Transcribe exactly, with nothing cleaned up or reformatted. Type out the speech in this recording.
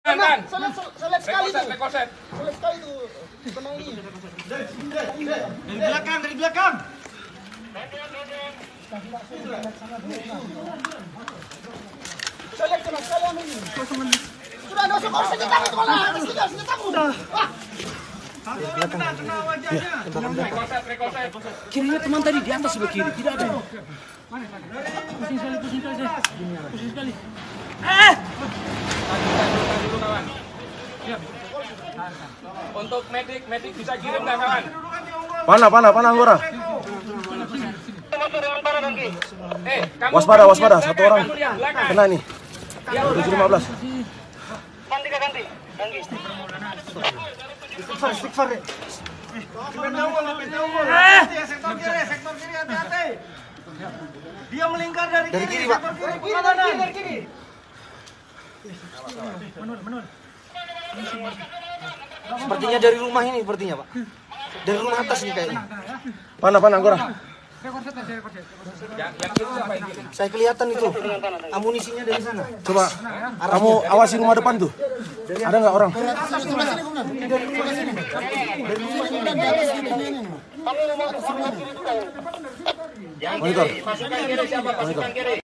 Kan? Selip selip sekali tuh. Rekoset. Selip sekali tuh. Tenang ini. Dari belakang, dari belakang. Selip tenang sekali ini. Sudah ada usah kau senjatamu itu malah. Habis tinggal senjatamu. Wah. Kena, kena wajahnya. Rekoset, rekoset. Kirinya teman tadi di atas sebelah kiri, tidak ada. Pusing sekali, pusing sekali saya. Pusing sekali. Eh! Dulu kawan. Siap. Untuk medik, medik bisa kirim nggak kawan? Pana, pana, pana Anggora. Eh, kamu Waspada, kamu waspada. yang Satu belakang, orang kamu yang belakang. kena nih. Yang tujuh lima belas. Ganti ganti. Ganti. Istighfar, istighfar. Pindah unggul, pindah unggul. Hati-hati ya, sektor kiri, sektor kiri, hati-hati. Dia melingkar dari Dari kiri, kiri, Pak. sektor kiri, Kiri kanan. dari kiri dari kiri. Sepertinya dari rumah ini, sepertinya Pak. Dari rumah atas nih kayaknya. Pana, pana Anggora. Yang, yang kiri siapa yang kiri? Saya kelihatan itu. Amunisinya dari sana. Coba kamu awasi rumah depan tuh. Ada nggak orang? Yang Monitor. kiri, pasukan kiri siapa? Pasukan kiri.